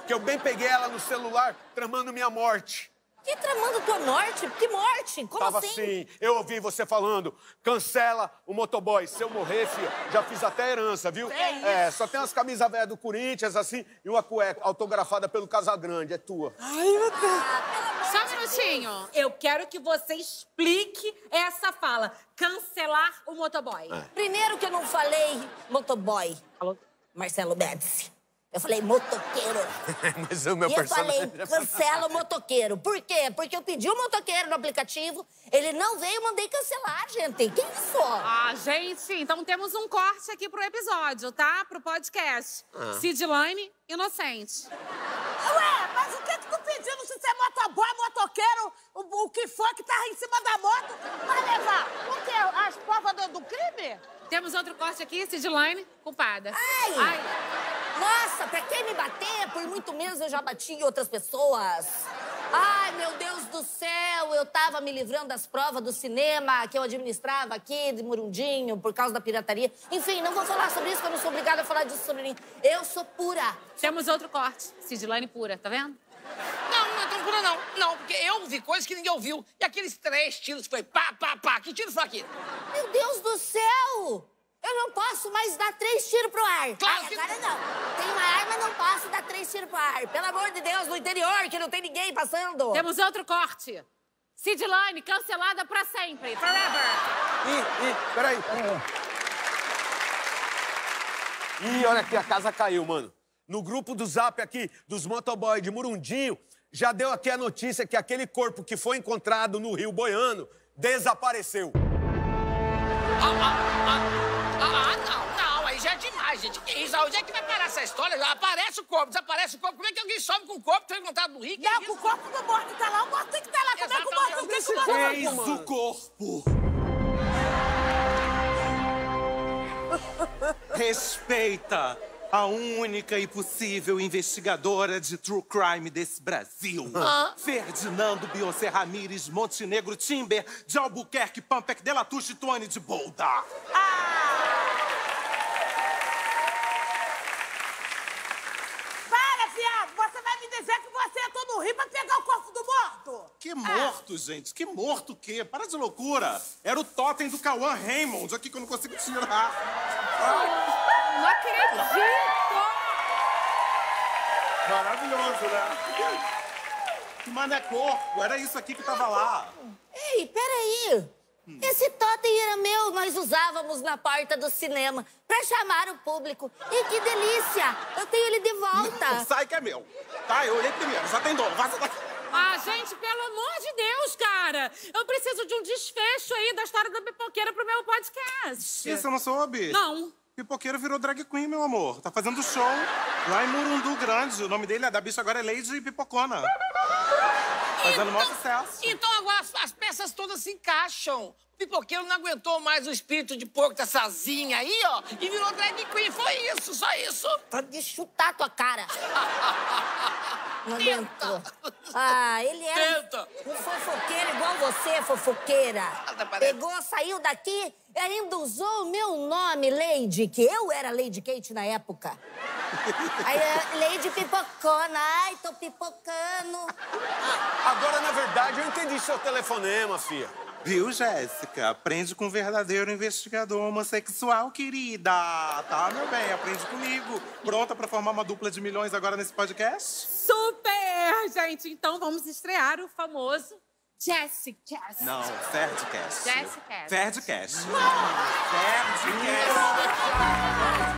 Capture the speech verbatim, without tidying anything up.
que eu bem peguei ela no celular tramando minha morte. Que tramando tua morte? Que morte? Como Tava assim? assim, eu ouvi você falando, cancela o motoboy. Se eu morresse, já fiz até herança, viu? É isso. É, só tem umas camisas velhas do Corinthians, assim, e uma cueca autografada pelo Casagrande, é tua. Ai, meu Deus. Só um minutinho. Eu quero que você explique essa fala. Cancelar o motoboy. É. Primeiro que eu não falei motoboy. Falou? Marcelo Médici. Eu falei motoqueiro. Mas o meu E eu personagem... falei, cancela o motoqueiro. Por quê? Porque eu pedi o motoqueiro no aplicativo, ele não veio, eu mandei cancelar, gente. Que isso? Ah, gente, então temos um corte aqui pro episódio, tá? Pro podcast. Ah. Sidlane, inocente. Ué, mas o que que tu pedindo se você é motoboy, motoqueiro, o, o que for que tá em cima da moto, vai levar? O quê? As provas do, do crime? Temos outro corte aqui, Sidlane, culpada. Ai! Ai. Nossa, pra quem me bater, por muito menos eu já bati em outras pessoas. Ai, meu Deus do céu, eu tava me livrando das provas do cinema que eu administrava aqui de Murundinho por causa da pirataria. Enfim, não vou falar sobre isso, que eu não sou obrigada a falar disso sobre mim. Eu sou pura. Temos outro corte, Sidlane pura, tá vendo? Não, não é tão pura, não. Não, porque eu vi coisas que ninguém ouviu. E aqueles três tiros que foi pá, pá, pá. Que tiro foi aquele? Meu Deus do céu! Eu não posso mais dar três tiros pro ar. Claro Ai, que- agora não. Tem uma arma, não posso dar três tiros pro ar. Pelo amor de Deus, no interior, que não tem ninguém passando. Temos outro corte. Sidlane, cancelada pra sempre. Forever. Ih, ih, peraí. Ih, olha aqui, a casa caiu, mano. No grupo do Zap aqui, dos motoboys de Murundinho, já deu aqui a notícia que aquele corpo que foi encontrado no Rio Boiano desapareceu. Ah, ah, ah, ah, não, não. Aí já é demais, gente. Que isso? Onde é que vai parar essa história? Aparece o corpo, desaparece o corpo. Como é que alguém some com o corpo que foi encontrado no Rio? Que Não, isso? o corpo do morto tá lá, o morto tem que estar lá. Como é que o morto não tem que o morto? Eis o corpo. Respeita a única e possível investigadora de true crime desse Brasil. Ah. Ferdinando Beyoncé Ramírez Montenegro Timber de Albuquerque Pampec de la Touche Tony de Bolda. Para, viado! Você vai me dizer que você entrou no rio pra pegar o corpo do morto? Que morto, gente. Que morto o quê? Para de loucura. Era o totem do Cauã Raymond aqui que eu não consigo tirar. Não acredito! Maravilhoso, né? Mas é corpo. Era isso aqui que tava lá. Ei, peraí. Esse totem era meu, nós usávamos na porta do cinema pra chamar o público. E que delícia! Eu tenho ele de volta. Sai que é meu. Tá, eu olhei primeiro. Já tem dono. Vaza daqui. Ah, gente, pelo amor de Deus, cara! Eu preciso de um desfecho aí da história da pipoqueira pro meu podcast. Isso eu não soube. Não. Pipoqueiro virou drag queen, meu amor. Tá fazendo show lá em Murundu Grande. O nome dele, é da bicha agora é Lady Pipocona. Fazendo maior sucesso. Então agora as, as peças todas se encaixam. O pipoqueiro não aguentou mais o espírito de porco dessa asinha aí, ó, e virou drag queen. Foi isso, só isso. Pode de chutar tua cara. Não aguento. Ah, ele era Tenta. um fofoqueiro igual você, fofoqueira. Até parece. Pegou, saiu daqui e ainda usou o meu nome, Lady, que eu era Lady Kate na época. Aí, é, Lady Pipocona. Ai, tô pipocando. Agora, na verdade, eu entendi seu telefonema, fia. Viu, Jéssica? Aprende com um verdadeiro investigador homossexual, querida. Tá, meu bem? Aprende comigo. Pronta pra formar uma dupla de milhões agora nesse podcast? Super, gente! Então vamos estrear o famoso Jessicast. Não, Ferdcast. Jessicast. Ferdcast. Ferdcast.